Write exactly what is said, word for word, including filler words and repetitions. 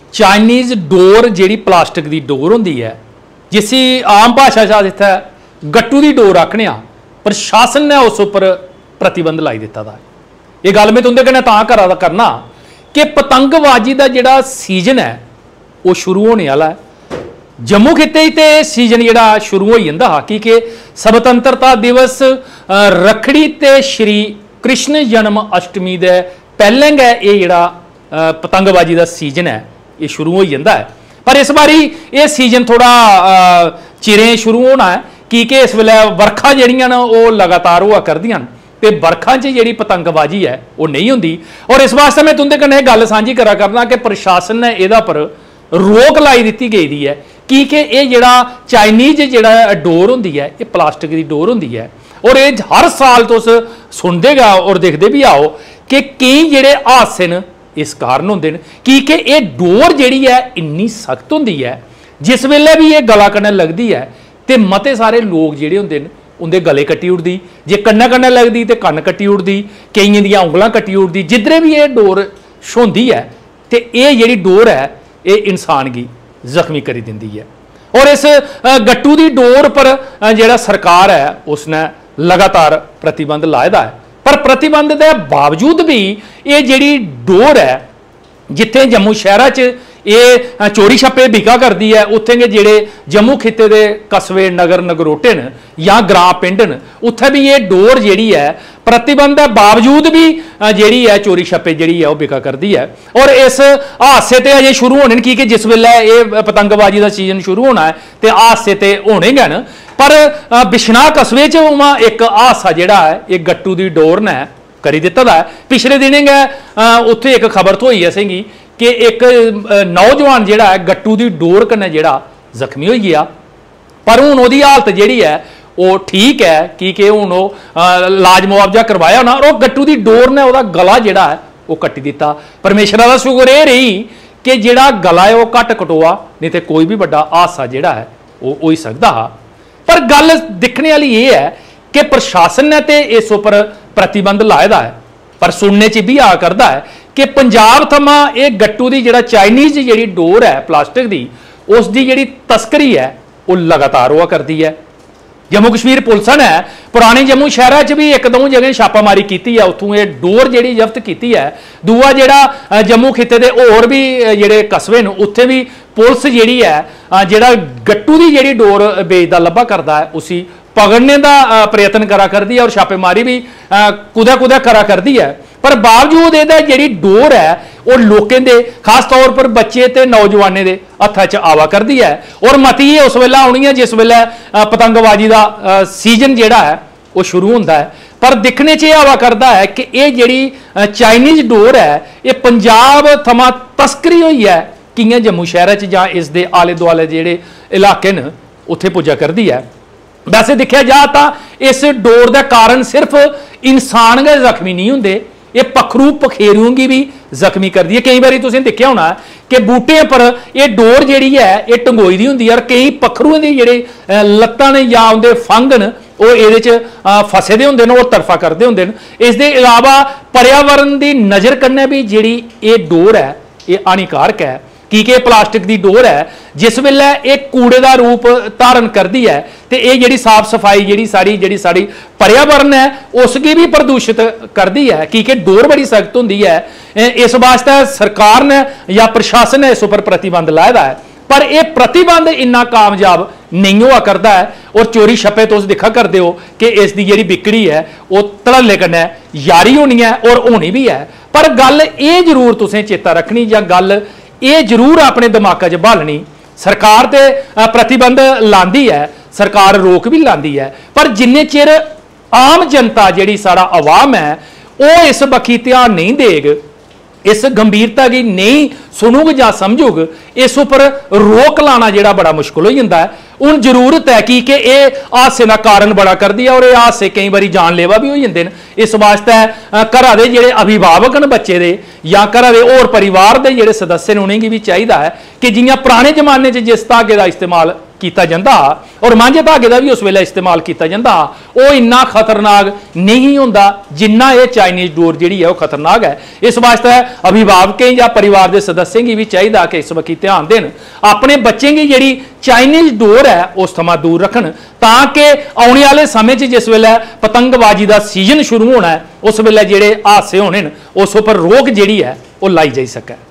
Chinese डोर जी plastic की डोर होंगी है, जिसी आम भाषा इत्थे गट्टू की डोर आखने आ, प्रशासन ने उस उपर प्रतिबंध लाई दिता था। ये गल मैं तुंदे कन्नै तां करा करना कि पतंगबाजी का जिहड़ा सीजन है वो शुरू होने वाला है। जम्मू खिते ते सीजन जिहड़ा शुरू हो जाता हा, क्योंकि स्वतंत्रता दिवस रखड़ी ते श्री कृष्ण जन्म अष्टमी के पहले गै ये जिहड़ा पतंगबाजी का सीजन है ये शुरू हो जाता है। पर इस बारी ये सीजन थोड़ा चिरें शुरू होना है, क्योंकि इस वेले वर्खा जिहड़ियां न वो लगातार हुआ करदियां ते वर्खा च जिहड़ी पतंगबाजी है वो नहीं होंदी। और इस वास्ते मैं तुंदे कन्नै गल सांझी करा करना कि प्रशासन ने इहदा पर रोक लाई दी गई है, क्योंकि ये जिहड़ा चाइनीज़ जिहड़ा डोर होंदी है ये प्लास्टिक की डोर होंदी है। और ये हर साल तुस सुनदे गा और देखते भी आओ कि कई जिहड़े हादसे न इस कारण होंदे न, क्योंकि ये डोर जिहड़ी है इन्नी सख्त होंदी है, जिस वेले भी ये गला कन्नै लगदी है तो मते सारे लोग जिहड़े होंदे न उनके गले कट्टी उड़दी, जे कन्नै कन्नै लगदी तो कन्न कट्टी उड़दी, कईयां दियां उंगलां कट्टी उड़दी। जिधरे भी ये डोर छोंदी है तो ये जिहड़ी डोर है ये इंसान की जख्मी करी दिंदी है। और इस गट्टू की डोर पर जिहड़ा सरकार है उसने लगातार प्रतिबंध लाए दा है, पर प्रतिबंध के बावजूद भी ये जिहड़ी डोर है जिथे जम्मू शहर च ये चोरी छप्पे बिका करती है, उत्थे के जिहड़े जम्मू खिते के कस्बे नगर नगरोटे न या ग्रां पिंड न उत्थे भी ये डोर जिहड़ी है प्रतिबंध के बावजूद भी जिहड़ी है चोरी छप्पे जिहड़ी है वो बिका करती है। और इस हादसे ते अजे शुरू होने, क्योंकि जिस वेले ये पतंगबाजी का सीजन शुरू होना है तो हादसे ते होने गै न। पर बिश्नाह कस्बे च उमा एक हादसा जिहड़ा है ये गट्टू की डोर ने करी दिता है। पिछले दिनें गै उत्थे एक खबर थोई असेंगी कि एक नौजवान जिहड़ा है गट्टू की डोर कन्नै जिहड़ा जख्मी हो गया, पर हुण उहदी हालत जिहड़ी है वो ठीक है, क्योंकि हुण वो इलाज मुआवजा करवाया होना और गट्टू की डोर ने उहदा गला जिहड़ा है वो कट्टी दिता। परमेश्वरा दा शुकर ये रही कि जिहड़ा गला है वो घट कटोआ, नहीं तो कोई भी बड़ा हादसा जिहड़ा है वो हो ही सकदा हा। पर गल दिखने वाली ये है कि प्रशासन ने तो इस उपर प्रतिबंध लाए दा है, पर सुनने च भी आ करदा है कि पंजाब थमां ये गट्टू की जिहड़ा चाइनीज़ जिहड़ी डोर है प्लास्टिक की उसकी जिहड़ी तस्करी है वो लगातार हुआ करती है। जम्मू कश्मीर पुलिस ने पुराने जम्मू शहर च भी एक दो जगह छापामारी की है, उत्थों ये डोर जिहड़ी जब्त की है। दूआ जिहड़ा जम्मू खिते के होर भी जिहड़े कस्बे न उत्थे भी पुलिस जिहड़ी है जिहड़ा गट्टू की जिहड़ी डोर बेचदा लब्भा करदा है उसी पकड़ने का प्रयत्न करा करती है और छापेमारी भी कुदै कुदै करा करती है। पर बावजूद इहदा जिहड़ी डोर है वो लोगों के खास तौर पर बच्चे ते नौजवानों के हत्थां च आवा करती है। और मती ये उस वेले आउणी है जिस वेले पतंगबाजी का सीजन जिहड़ा है वो शुरू होंदा है। पर दिखने च आवा करता है कि ये जिहड़ी चाइनीज़ डोर है ये पंजाब थमां तस्करी हुई है कियां जम्मू शहर च जां इस दे आले दुआले जिहड़े इलाके न उत्थे पुज्जा करती है। वैसे देखा जा तो इस डोर का कारण सिर्फ इंसान गै जख्मी नहीं होंदे, ये पखरू पखेरूओं की भी जख्मी करती है। कई बार तुसीं देखा होना कि बूटियां पर ये डोर जिहड़ी है ये टंगोई दी होंदी है और कई पखरूओं की जिहड़े लत्तां ने या उनके फंग न वो इहदे च फसे दे होंदे न, वो तरफा करते होंदे न। इस दे अलावा पर्यावरण की नज़र कन्नै भी जिहड़ी ये डोर है ये हानिकारक है, क्योंकि प्लास्टिक की डोर है जिस वेले एक कूड़े का रूप धारण करती है तो ये जिहड़ी साफ सफाई जिहड़ी साड़ी जिहड़ी साड़ी पर्यावरण है उसकी भी प्रदूषित करती है, क्योंकि डोर बड़ी सख्त होंदी है। इस वास्ते सरकार ने या प्रशासन ने इस उपर प्रतिबंध लाए दा है, पर यह प्रतिबंध इन्ना कामयाब नहीं हुआ करता है। और चोरी छप्पे तुस दिखा करते हो कि इसकी जिहड़ी बिक्री है वो धड़ल्ले कन्नै जारी होनी है और होनी भी है। पर गल ये जरूर तुसें चेता रखनी या गल ये जरूर अपने दिमाग च बहालनी, सरकार तो प्रतिबंध लांदी है, सरकार रोक भी लांदी है, पर जिन्ने चिर आम जनता जिहड़ी साड़ा आवाम है वो इस बक्खी ध्यान नहीं देग, इस गंभीरता की नहीं सुनूग या समझूग, इस उपर रोक लाना जिहड़ा बड़ा मुश्किल हो जाता है। हुण जरूरत है कि ये हादसे का कारण बड़ा करती है और ये हादसे कई बार जानलेवा भी हो जाते हैं। इस वास्ते घरा दे जिहड़े अभिभावक न बच्चे दे या घरा दे होर परिवार दे जिहड़े सदस्य ने उन्हें भी चाहिए है कि जियां पुराने जमाने च जिस धागे का इस्तेमाल किया जाता और मांझे धागे का भी उस वेले इस्तेमाल किया जाता वो इन्ना खतरनाक नहीं होंदा जिन्ना ये चाइनीज़ डोर जिहड़ी है वो खतरनाक है। इस वास्ते अभिभावकें या परिवार के सदस्यों की भी चाहिए कि इस वक्त ध्यान देन, अपने बच्चों की जिहड़ी चाइनीज़ डोर है उस थमां दूर रखन, ताकि आने वाले समय जिस वेले पतंगबाजी का सीजन शुरू होना है उस वेले जिहड़े हादसे होने उस उपर रोक जिहड़ी है वो लाई जाई सके।